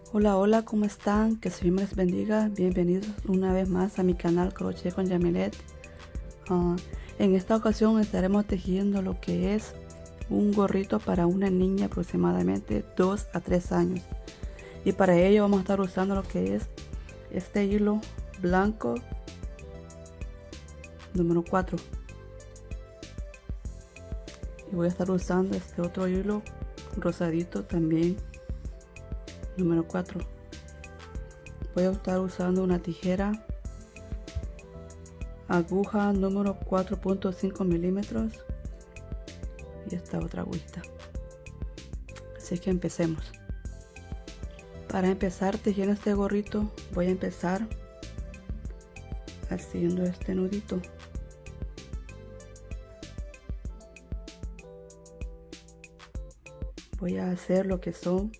Hola, hola, ¿cómo están? Que Dios me les bendiga. Bienvenidos una vez más a mi canal Crochet con Yamilet. En esta ocasión estaremos tejiendo lo que es un gorrito para una niña aproximadamente 2 a 3 años. Y para ello vamos a estar usando lo que es este hilo blanco número 4. Y voy a estar usando este otro hilo rosadito también número 4. Voy a estar usando una tijera aguja número 4.5 milímetros y esta otra agujita. Así que empecemos. Para empezar tejiendo este gorrito voy a empezar haciendo este nudito. Voy a hacer lo que son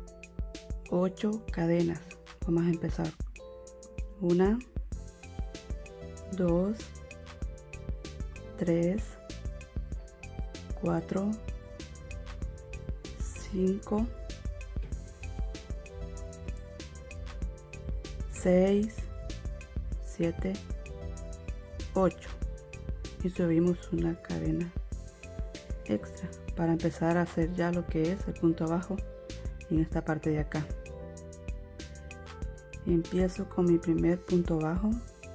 8 cadenas. Vamos a empezar. 1, 2, 3, 4, 5, 6, 7, 8 y subimos una cadena extra para empezar a hacer ya lo que es el punto abajo en esta parte de acá. Empiezo con mi primer punto bajo.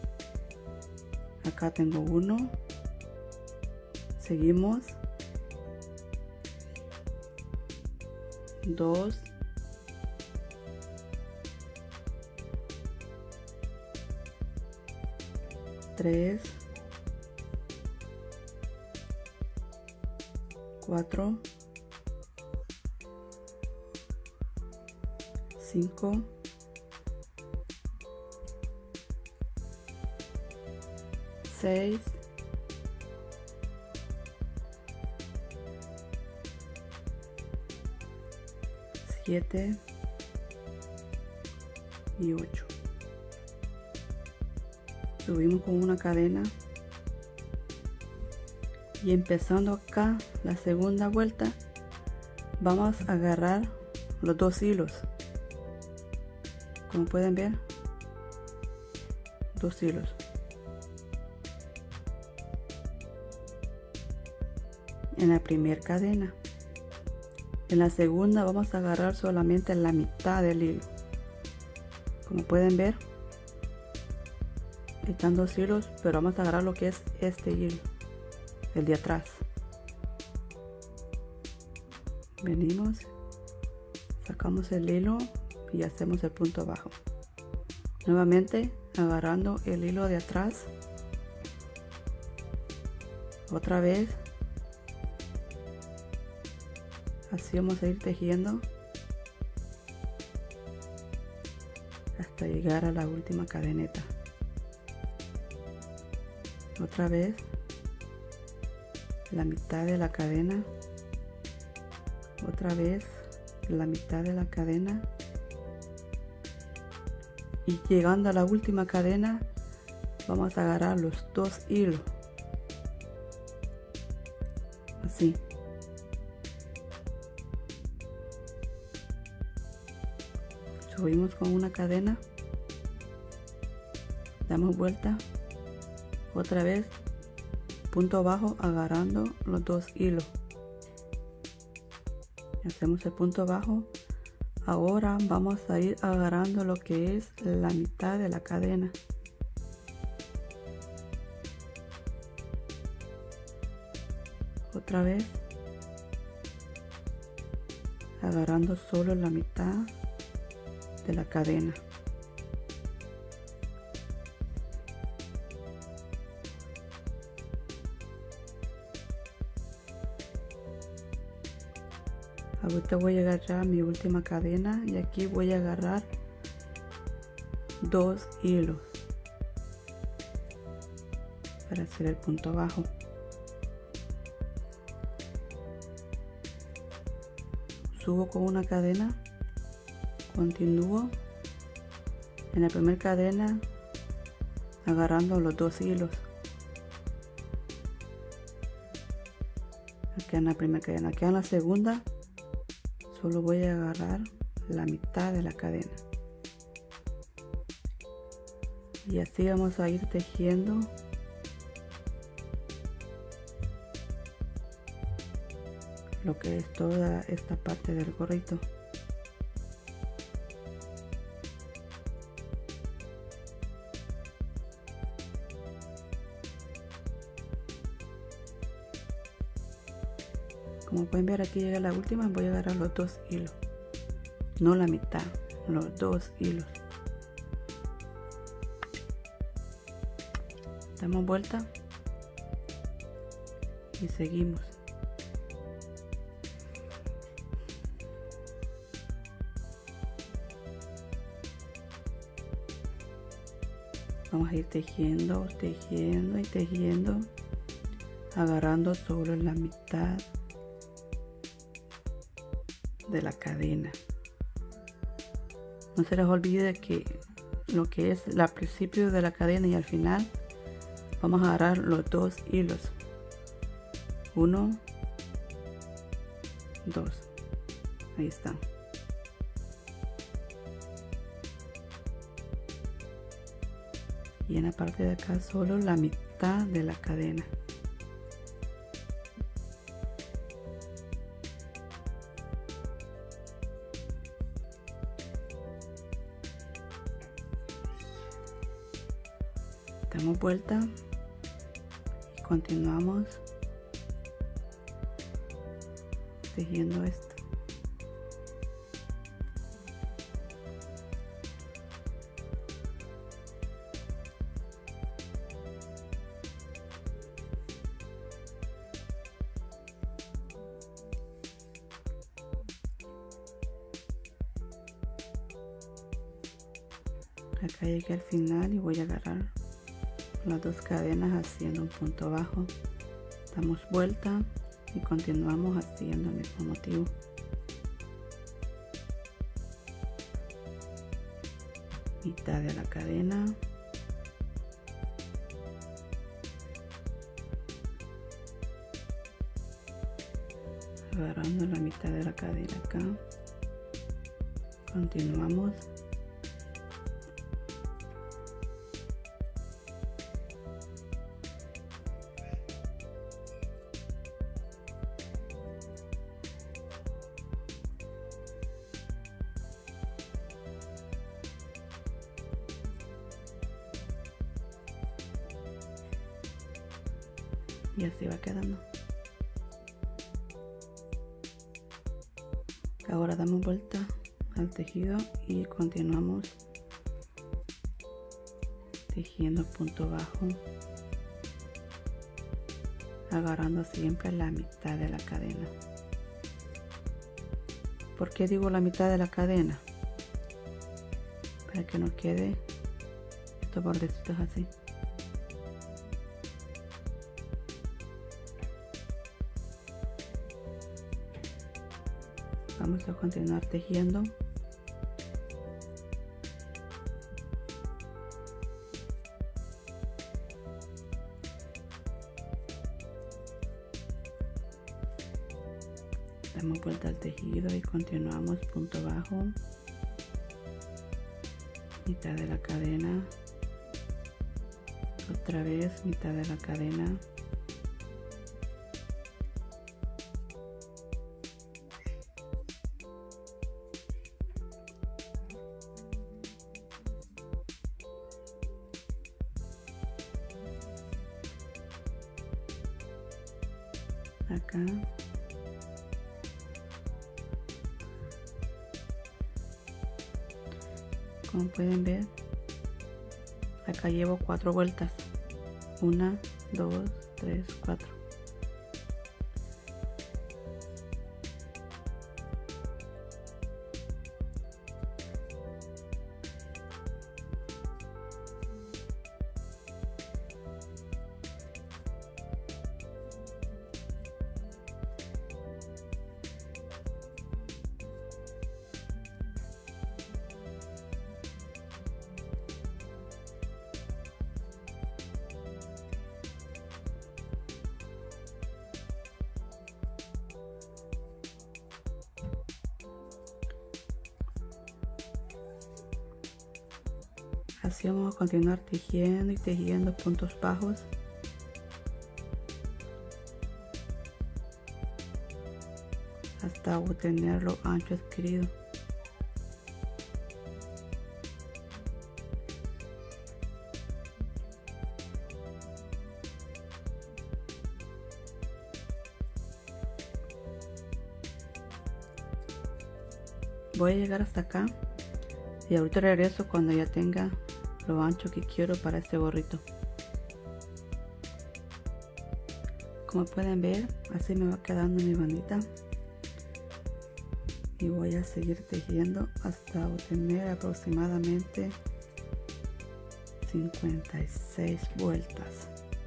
Acá tengo 1, seguimos 2, 3, 4, 5, 6, 7 y 8. Subimos con una cadena y empezando acá la segunda vuelta vamos a agarrar los 2 hilos, como pueden ver, 2 hilos. En la primera cadena. En la segunda vamos a agarrar solamente la mitad del hilo. Como pueden ver, están 2 hilos, pero vamos a agarrar lo que es este hilo, el de atrás. Venimos, sacamos el hilo y hacemos el punto bajo. Nuevamente agarrando el hilo de atrás, otra vez. Así vamos a ir tejiendo hasta llegar a la última cadeneta. Otra vez la mitad de la cadena, otra vez la mitad de la cadena y llegando a la última cadena vamos a agarrar los 2 hilos, así. Subimos con una cadena, damos vuelta, otra vez punto bajo agarrando los 2 hilos, hacemos el punto bajo. Ahora vamos a ir agarrando lo que es la mitad de la cadena, otra vez agarrando solo la mitad de la cadena. Ahorita voy a agarrar mi última cadena y aquí voy a agarrar 2 hilos para hacer el punto bajo. Subo con una cadena, continúo en la primera cadena agarrando los 2 hilos. Aquí en la primera cadena, aquí en la segunda solo voy a agarrar la mitad de la cadena. Y así vamos a ir tejiendo lo que es toda esta parte del gorrito. Como pueden ver, aquí llega la última. Voy a agarrar los 2 hilos, no la mitad, los 2 hilos. Damos vuelta y seguimos. Vamos a ir tejiendo, tejiendo y tejiendo, agarrando solo la mitad de la cadena. No se les olvide que lo que es al principio de la cadena y al final vamos a agarrar los 2 hilos. 1, 2. Ahí está. Y en la parte de acá solo la mitad de la cadena. Damos vuelta y continuamos tejiendo esto. Acá llegué al final y voy a agarrar las 2 cadenas haciendo un punto bajo. Damos vuelta y continuamos haciendo el mismo motivo. Mitad de la cadena. Agarrando la mitad de la cadena acá. Continuamos. Y así va quedando. Ahora damos vuelta al tejido y continuamos tejiendo punto bajo, agarrando siempre la mitad de la cadena. ¿Por qué digo la mitad de la cadena? Para que no quede estos bordecitos así. Vamos a continuar tejiendo. Damos vuelta al tejido y continuamos punto bajo, mitad de la cadena, otra vez mitad de la cadena, acá, como pueden ver, acá llevo 4 vueltas, 1, 2, 3, 4. Así vamos a continuar tejiendo y tejiendo puntos bajos. Hasta obtener lo ancho adquirido. Voy a llegar hasta acá y ahorita regreso cuando ya tenga lo ancho que quiero para este gorrito. Como pueden ver, así me va quedando mi bandita. Y voy a seguir tejiendo hasta obtener aproximadamente 56 vueltas.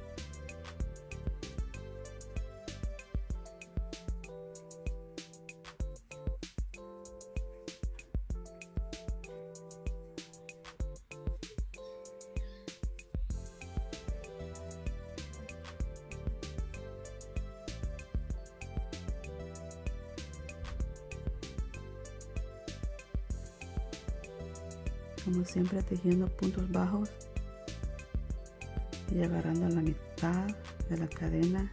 Como siempre, tejiendo puntos bajos y agarrando la mitad de la cadena,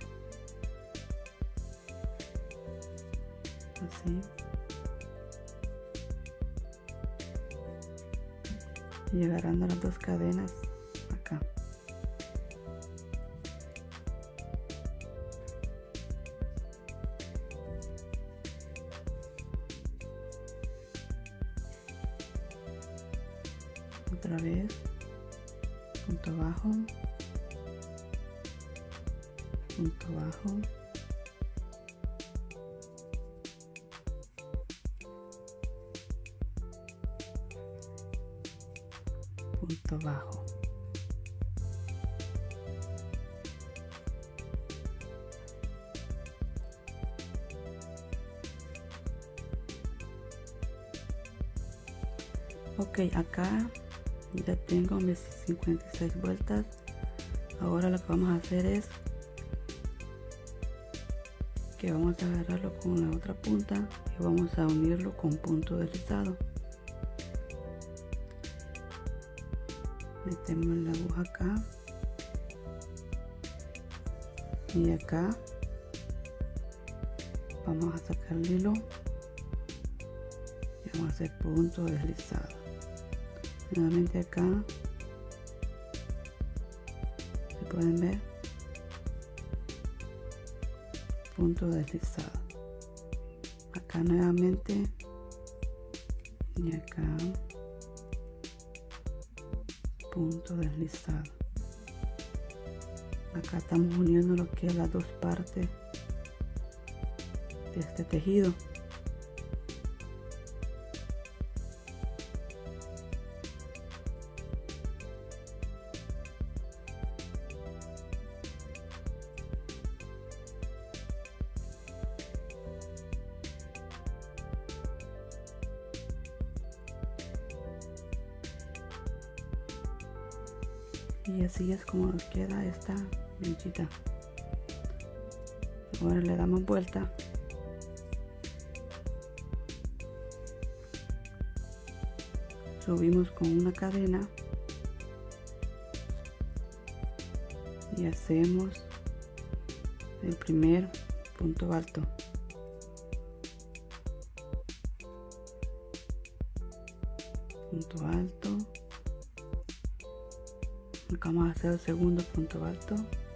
así, y agarrando las dos cadenas acá. Otra vez, punto bajo, punto bajo, punto bajo. Ok, acá ya tengo mis 56 vueltas. Ahora lo que vamos a hacer es que vamos a agarrarlo con la otra punta y vamos a unirlo con punto deslizado. Metemos la aguja acá y acá vamos a sacar el hilo y vamos a hacer punto deslizado. Nuevamente acá, se pueden ver, punto deslizado. Acá nuevamente y acá, punto deslizado. Acá estamos uniendo lo que es las dos partes de este tejido. Y así es como nos queda esta vinchita. Ahora le damos vuelta. Subimos con una cadena y hacemos el primer punto alto. Punto alto. Acá vamos a hacer el segundo punto alto.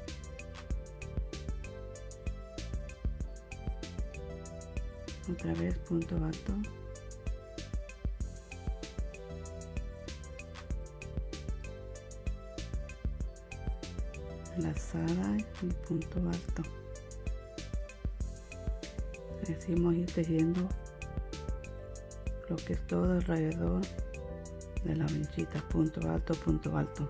Otra vez punto alto. Lazada y punto alto. Decimos ir tejiendo lo que es todo alrededor de la vinchita. Punto alto, punto alto.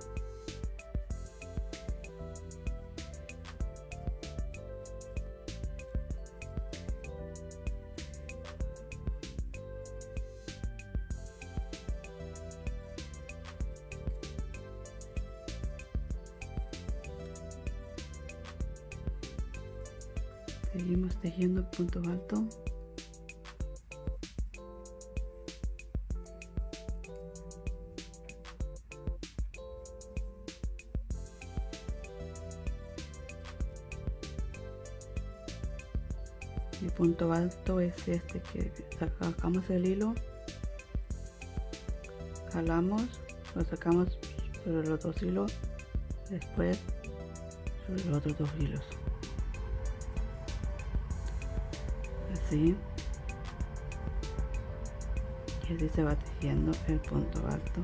Seguimos tejiendo punto alto. El punto alto es este que sacamos el hilo, jalamos, lo sacamos sobre los dos hilos, después sobre los otros dos hilos, así, y así se va tejiendo el punto alto.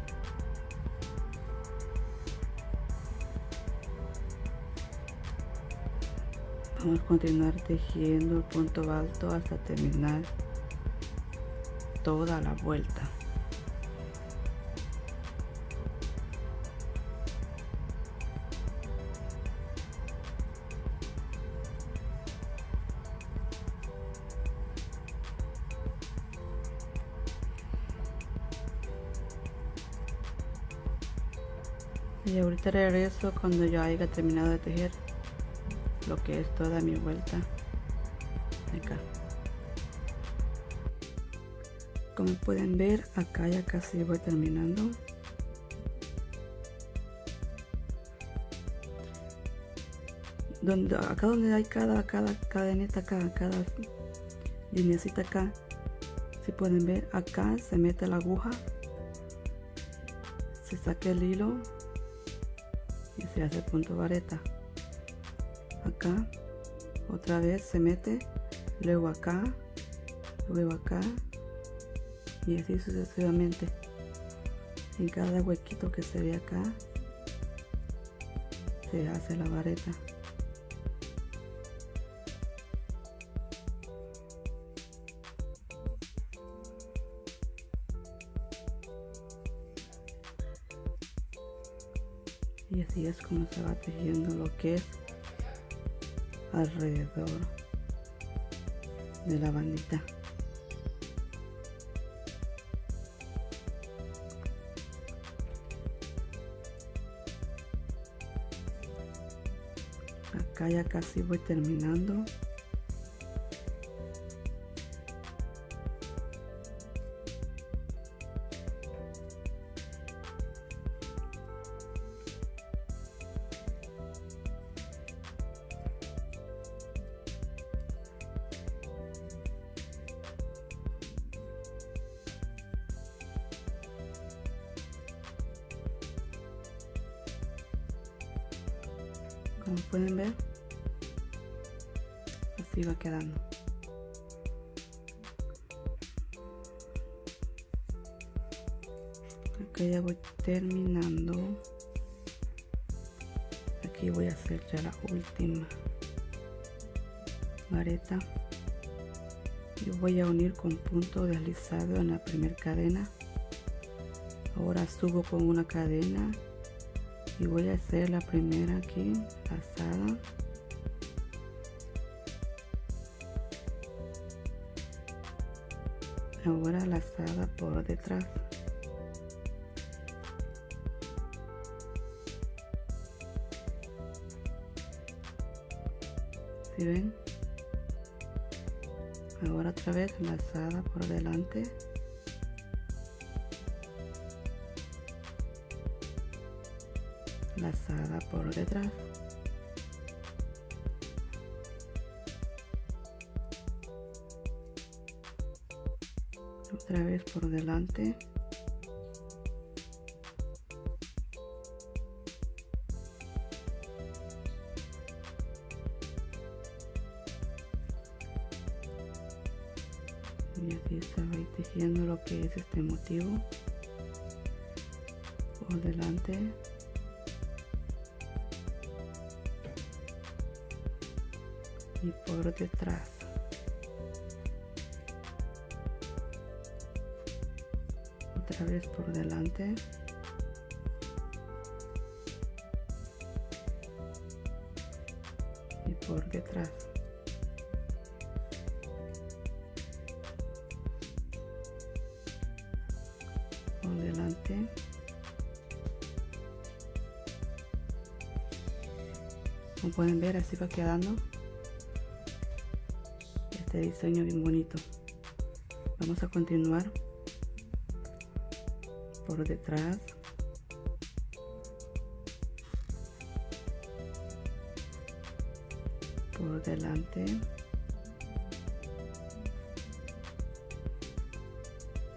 Vamos a continuar tejiendo el punto alto hasta terminar toda la vuelta. Y ahorita regreso cuando yo haya terminado de tejer lo que es toda mi vuelta acá. Como pueden ver, acá ya casi voy terminando. Acá donde hay cada cadenita acá, cada lineacita acá, si pueden ver, acá se mete la aguja, se saca el hilo y se hace el punto vareta. Acá otra vez se mete, luego acá y así sucesivamente. En cada huequito que se ve acá se hace la vareta. Y así es como se va tejiendo lo que es alrededor de la bandita. Acá ya casi voy terminando. Como pueden ver, así va quedando. Acá ya voy terminando. Aquí voy a hacer ya la última vareta y voy a unir con punto deslizado en la primera cadena. Ahora subo con una cadena y voy a hacer la primera aquí lazada, ahora lazada por detrás. ¿Sí ven? Ahora otra vez lazada por delante, lazada por detrás, otra vez por delante, y así se va a ir tejiendo lo que es este motivo por delante y por detrás. Otra vez por delante y por detrás. Por delante como pueden ver, así va quedando este diseño bien bonito. Vamos a continuar por detrás, por delante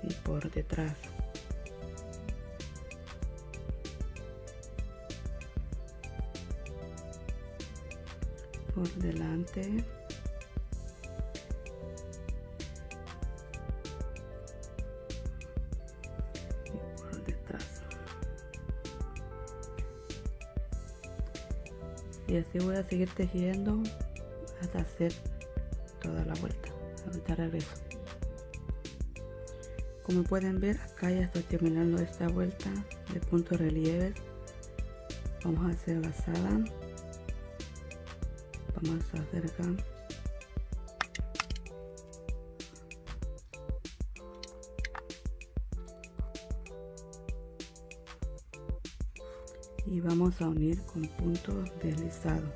y por detrás. Por delante y por detrás. Y así voy a seguir tejiendo hasta hacer toda la vuelta. Ahorita regreso. Como pueden ver, acá ya estoy terminando esta vuelta de puntos relieves. Vamos a hacer lazada. Vamos a hacer acá. Y vamos a unir con puntos deslizados.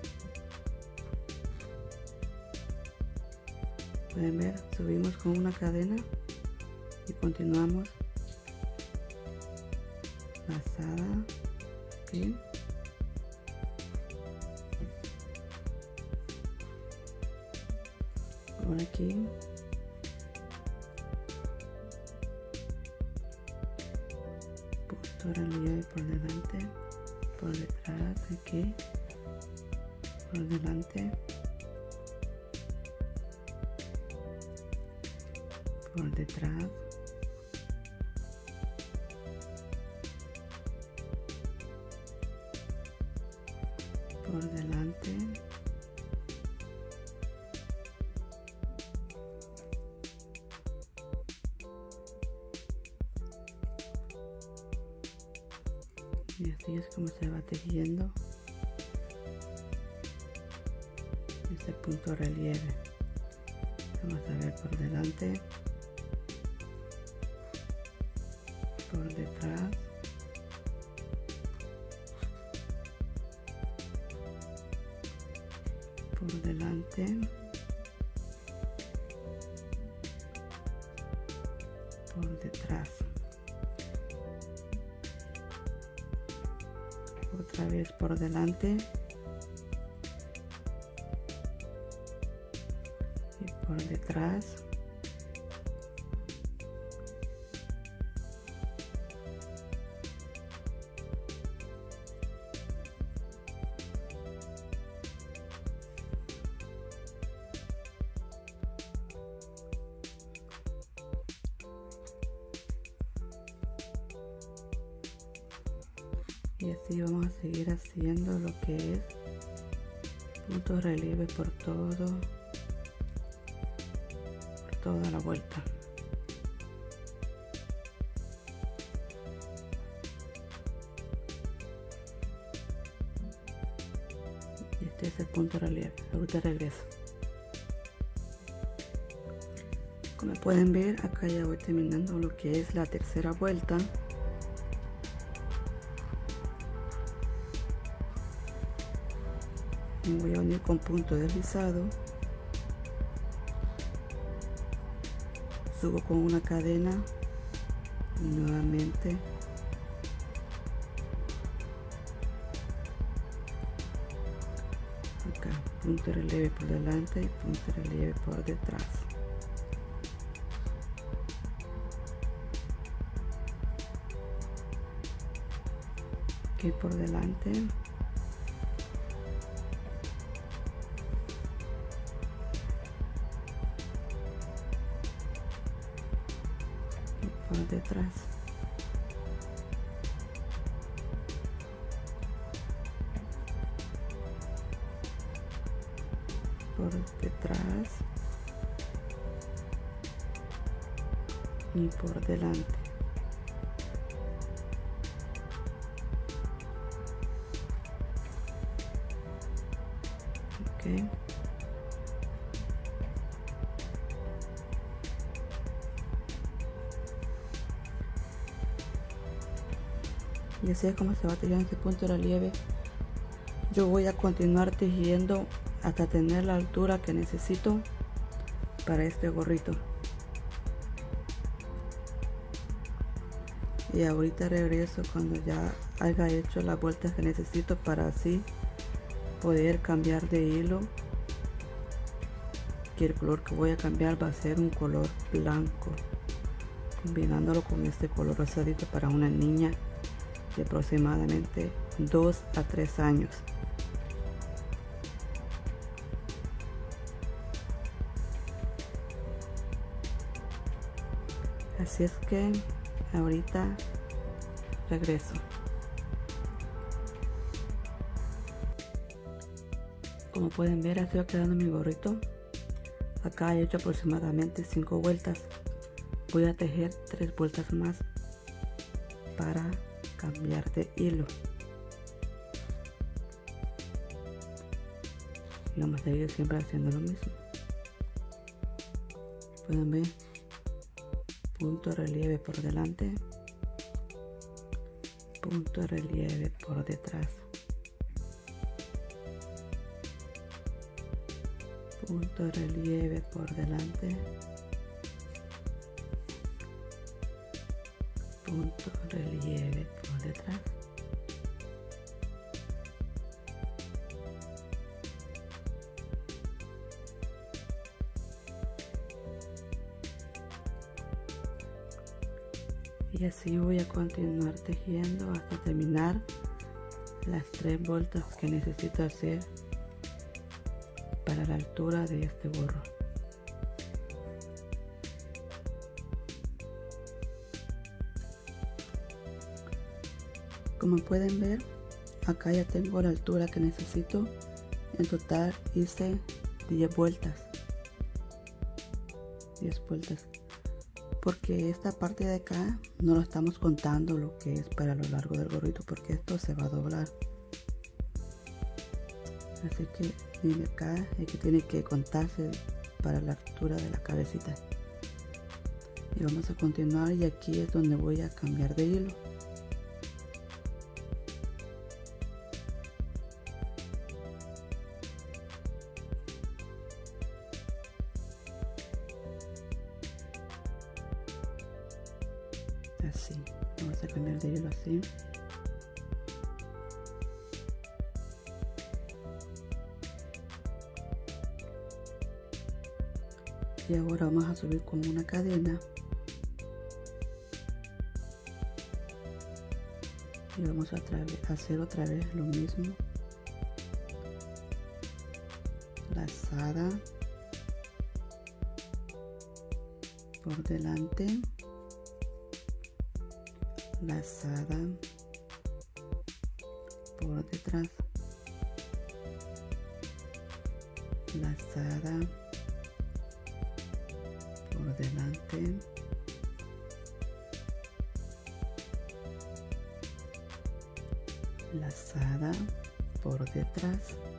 Pueden ver, subimos con una cadena y continuamos lazada aquí. Por aquí. Punto relieve por delante, por detrás, aquí, por delante, por detrás, por delante, y así es como se va tejiendo este punto relieve. Vamos a ver por delante, por detrás, por delante, por detrás, otra vez por delante y por detrás, y así vamos a seguir haciendo lo que es puntos relieve por toda la vuelta. Y este es el punto relieve. Ahorita regreso. Como pueden ver, acá ya voy terminando lo que es la tercera vuelta. Me voy a unir con punto deslizado, subo con una cadena y nuevamente acá punto relieve por delante y punto relieve por detrás. Aquí por delante, por detrás, por detrás y por delante. Okay. Y así es como se va tejiendo este punto de relieve. Yo voy a continuar tejiendo hasta tener la altura que necesito para este gorrito. Y ahorita regreso cuando ya haya hecho las vueltas que necesito para así poder cambiar de hilo. Que el color que voy a cambiar va a ser un color blanco combinándolo con este color rosadito para una niña de aproximadamente 2 a 3 años. Así es que ahorita regreso. Como pueden ver, así va quedando mi gorrito. Acá he hecho aproximadamente 5 vueltas. Voy a tejer 3 vueltas más para cambiar de hilo. Y vamos a seguir siempre haciendo lo mismo. Pueden ver, punto relieve por delante, punto relieve por detrás, punto relieve por delante, punto relieve por detrás. Y así voy a continuar tejiendo hasta terminar las 3 vueltas que necesito hacer para la altura de este gorro. Como pueden ver, acá ya tengo la altura que necesito. En total hice 10 vueltas. 10 vueltas. Porque esta parte de acá no lo estamos contando lo que es para lo largo del gorrito, porque esto se va a doblar. Así que miren acá, es que tiene que contarse para la altura de la cabecita. Y vamos a continuar, y aquí es donde voy a cambiar de hilo. Así, vamos a cambiar de hilo así. Y ahora vamos a subir con una cadena. Y vamos a hacer otra vez lo mismo. Lazada por delante, lazada por detrás, lazada por delante, lazada por detrás,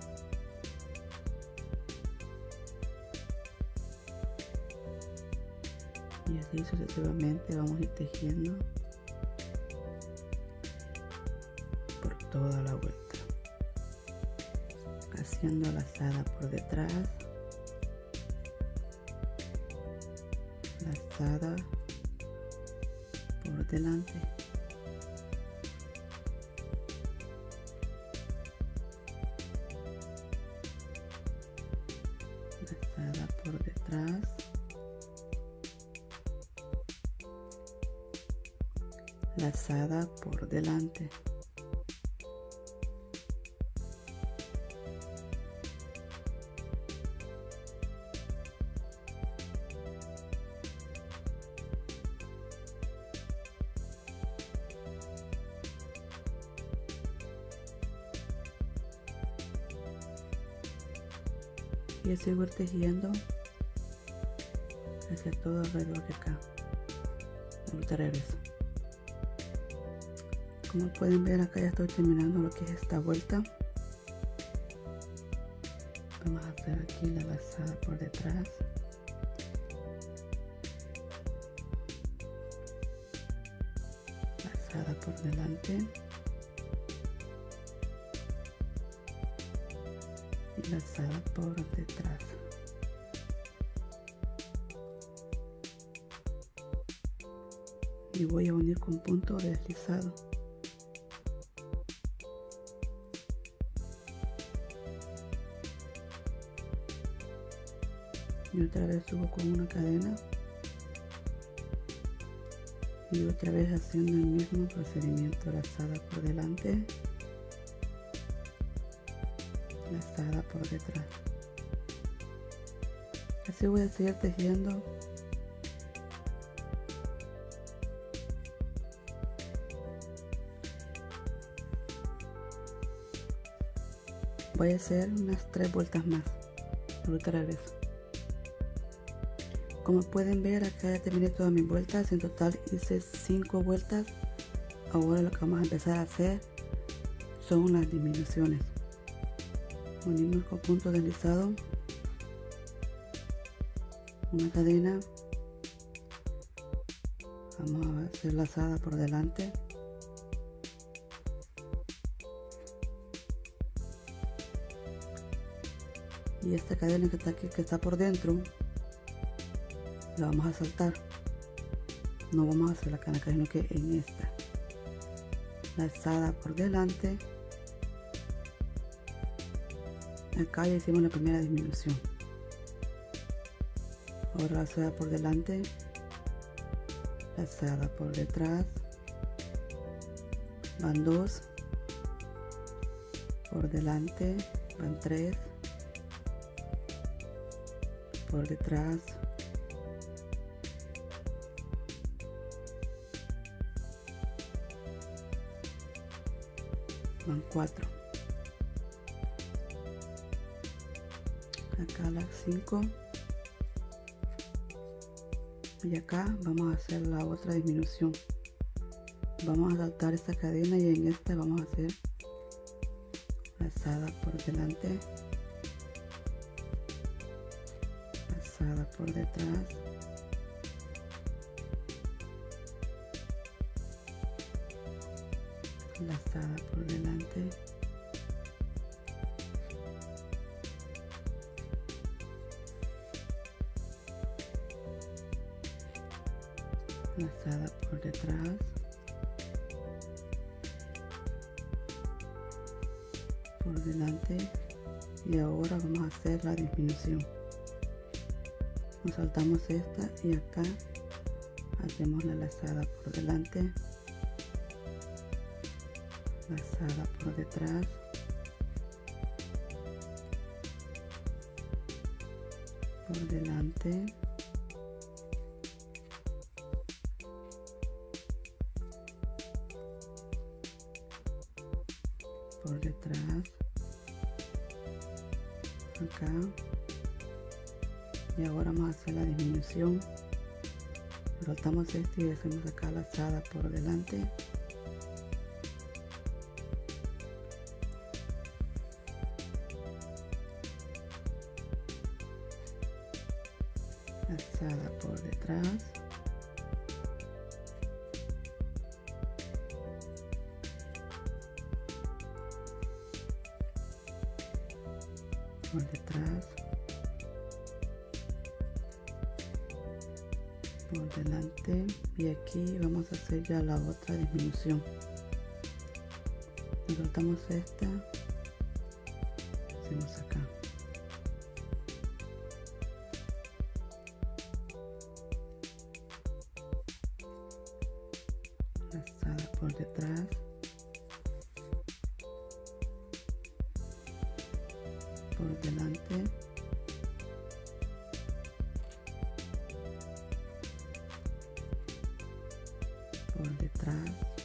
y así sucesivamente vamos a ir tejiendo por toda la vuelta, haciendo lazada por detrás, lazada por delante, lazada por detrás, lazada por delante. Y así voy tejiendo hacia todo alrededor de acá. Ahorita regreso. Como pueden ver, acá ya estoy terminando lo que es esta vuelta. Vamos a hacer aquí la lazada por detrás, lazada por delante y lazada por detrás. Y voy a unir con punto deslizado. Y otra vez subo con una cadena y otra vez haciendo el mismo procedimiento, lazada por delante, lazada por detrás. Así voy a seguir tejiendo voy a hacer unas 3 vueltas más. Ahorita regreso. Como pueden ver, acá ya terminé todas mis vueltas. En total hice 5 vueltas. Ahora lo que vamos a empezar a hacer son las disminuciones. Unimos con punto deslizado, una cadena, vamos a hacer lazada por delante, y esta cadena que está aquí, que está por dentro, la vamos a saltar. No vamos a hacer la canaca, sino que en esta lazada por delante. Acá ya hicimos la primera disminución. Ahora lazada por delante, lazada por detrás, van 2, por delante van 3, por detrás, van 4, acá las 5, y acá vamos a hacer la otra disminución. Vamos a saltar esta cadena y en esta vamos a hacer lazada por delante, lazada por detrás, lazada por delante, lazada por detrás, por delante, y ahora vamos a hacer la disminución. Nos saltamos esta y acá hacemos la lazada por delante, lazada por detrás, por delante, por detrás, acá, y ahora vamos a hacer la disminución. Soltamos este y hacemos acá lazada por delante, lazada por detrás, por detrás, por delante, y aquí vamos a hacer ya la otra disminución. Soltamos esta, hacemos acá, lazada por detrás, por delante, por detrás.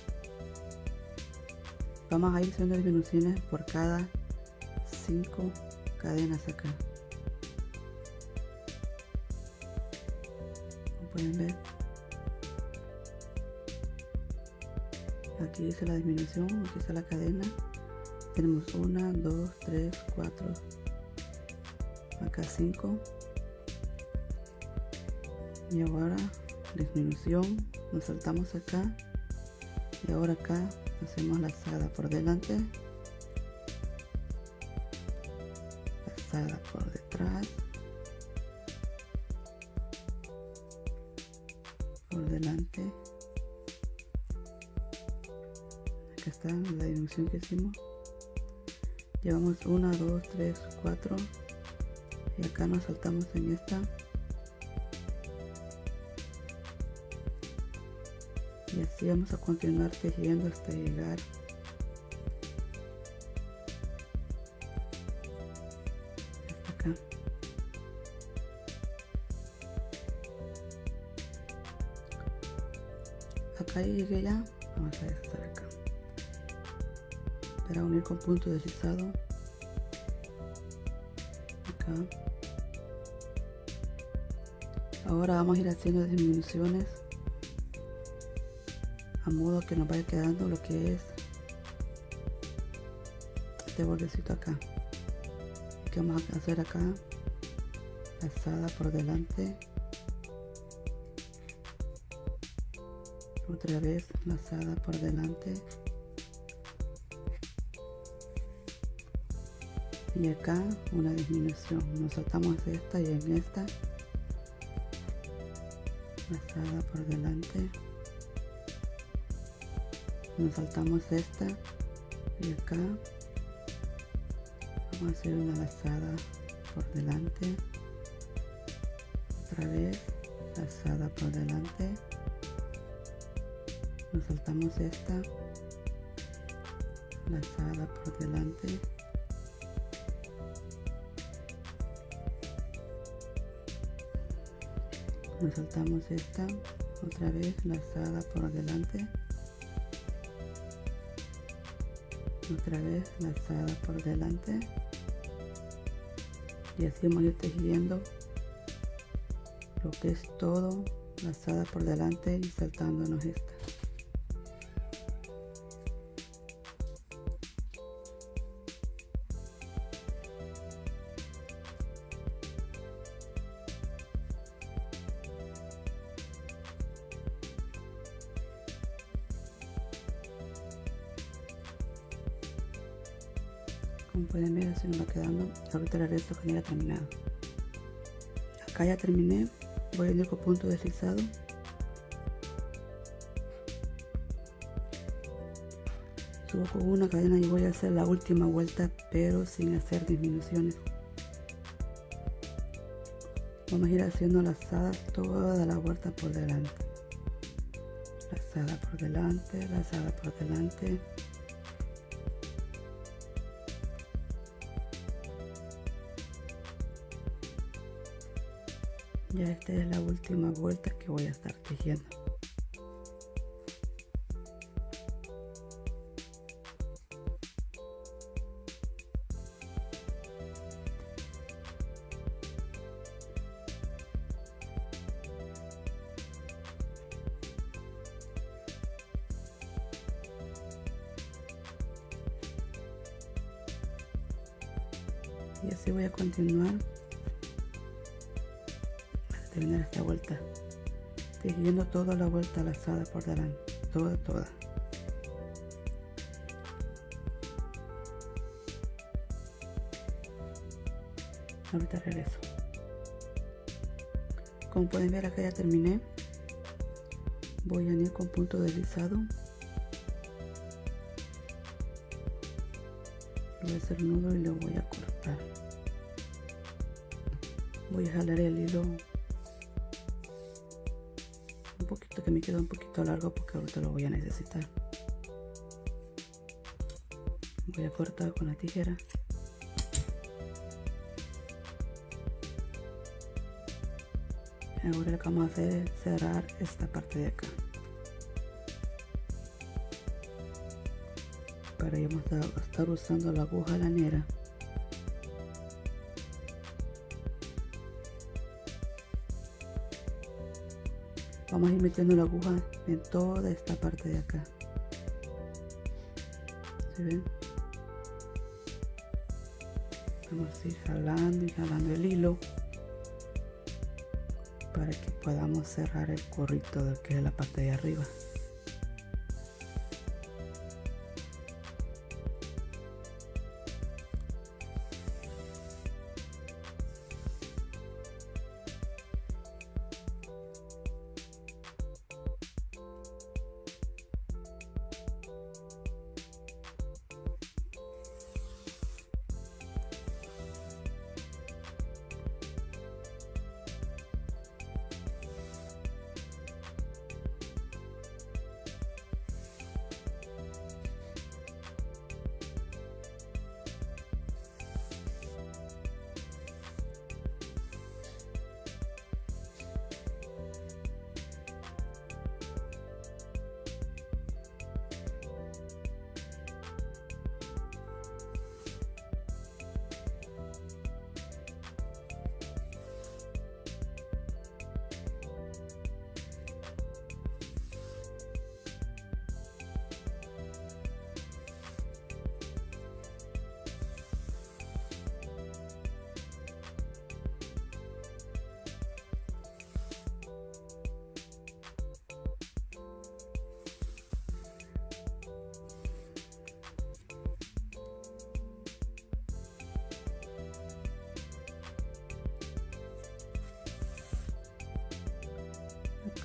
Vamos a ir haciendo disminuciones por cada 5 cadenas acá. Como pueden ver, aquí hice la disminución, aquí está la cadena. Tenemos 1, 2, 3, 4, acá 5, y ahora disminución, nos saltamos acá, y ahora acá hacemos lazada por delante, lazada por detrás, por delante. Acá está la disminución que hicimos. Llevamos 1, 2, 3, 4, y acá nos saltamos en esta, Y así vamos a continuar tejiendo hasta llegar hasta acá. Acá llegué ya, vamos a estar acá para unir con punto deslizado acá. Ahora vamos a ir haciendo disminuciones a modo que nos vaya quedando lo que es este bordecito acá. Que vamos a hacer acá lazada por delante, otra vez lazada por delante, y acá una disminución. Nos saltamos esta y en esta lazada por delante, nos saltamos esta y acá vamos a hacer una lazada por delante, otra vez lazada por delante, nos saltamos esta lazada por delante, nos saltamos esta, otra vez lazada por delante, otra vez lazada por delante, y así vamos a ir tejiendo lo que es todo lazada por delante y saltándonos esta. Como pueden ver, así nos va quedando. Ahorita el resto que ya terminado. Acá ya terminé. Voy a ir con punto deslizado. Subo con una cadena y voy a hacer la última vuelta, pero sin hacer disminuciones. Vamos a ir haciendo lazadas toda la vuelta por delante. Lazada por delante, lazada por delante. Ya esta es la última vuelta que voy a estar tejiendo. Y así voy a continuar hasta terminar esta vuelta, tejiendo toda la vuelta lazada por delante, toda. Ahorita regreso. Como pueden ver, acá ya terminé. Voy a unir con punto deslizado. Voy a hacer un nudo y lo voy a cortar. Voy a jalar el hilo un poquito, que me queda un poquito largo porque ahorita lo voy a necesitar. Voy a cortar con la tijera. Ahora lo que vamos a hacer es cerrar esta parte de acá. Para ello vamos a estar usando la aguja lanera. Vamos a ir metiendo la aguja en toda esta parte de acá. ¿Se ven? Vamos a ir jalando y jalando el hilo para que podamos cerrar el gorrito del que es la parte de arriba.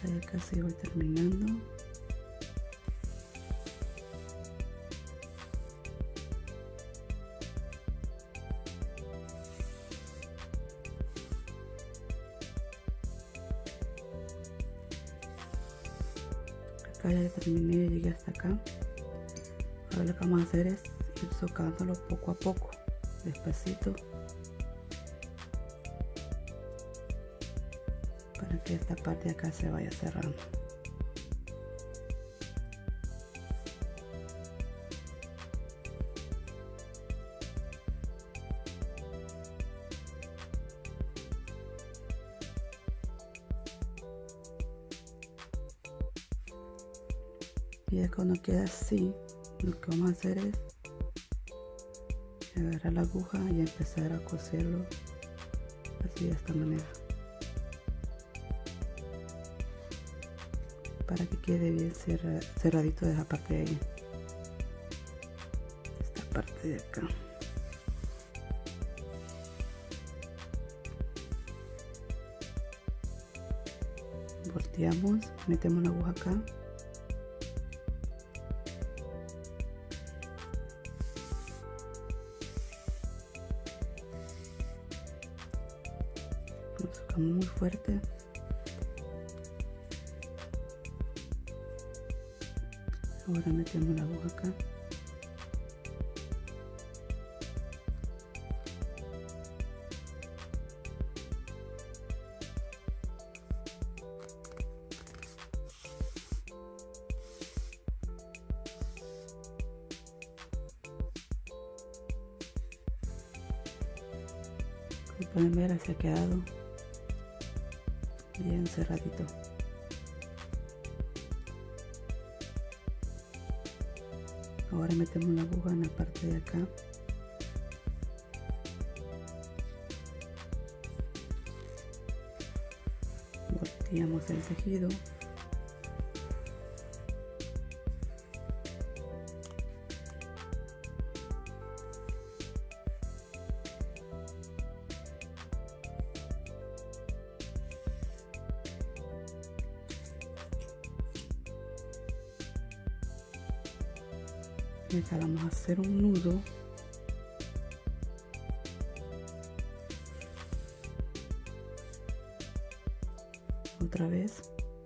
Acá ya casi voy terminando. Acá ya terminé, llegué hasta acá. Ahora lo que vamos a hacer es ir socándolo poco a poco, despacito, para que esta parte de acá se vaya cerrando. Y ya cuando queda así, lo que vamos a hacer es agarrar la aguja y empezar a coserlo así, de esta manera, para que quede bien cerradito de esa parte de ahí, esta parte de acá. Volteamos, metemos la aguja acá. Lo sacamos muy fuerte. Ahora metemos la aguja acá. Como pueden ver, se ha quedado bien cerradito. Ahora metemos la aguja en la parte de acá. Volteamos el tejido. Y acá vamos a hacer un nudo. Otra vez.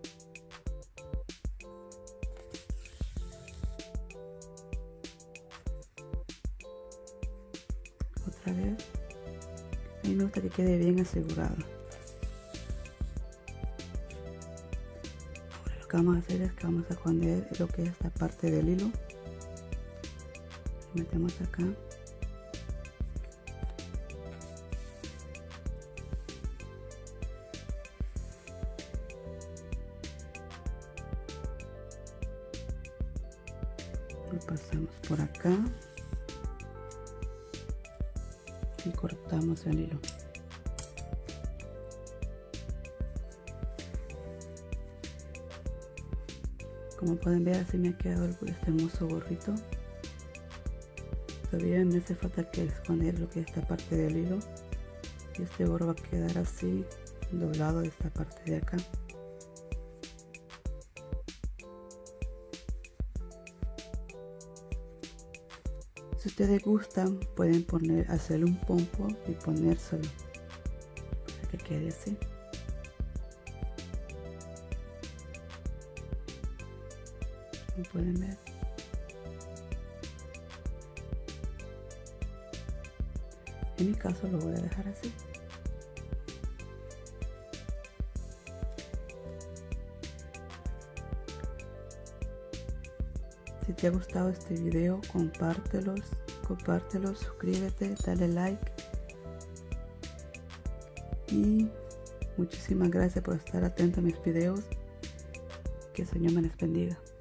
Otra vez. A mí me gusta que quede bien asegurado. Ahora lo que vamos a hacer es que vamos a esconder lo que es esta parte del hilo. Metemos acá. Lo pasamos por acá y cortamos el hilo. Como pueden ver, así me ha quedado este hermoso gorrito. Todavía me hace falta que esconder lo que es esta parte del hilo, y este gorro va a quedar así doblado de esta parte de acá. Si ustedes gustan, pueden hacerle un pompo y ponérselo para que quede así. Como pueden ver. En mi caso lo voy a dejar así. Si te ha gustado este video, compártelo, suscríbete, dale like. Y muchísimas gracias por estar atento a mis videos. Que el Señor me les bendiga.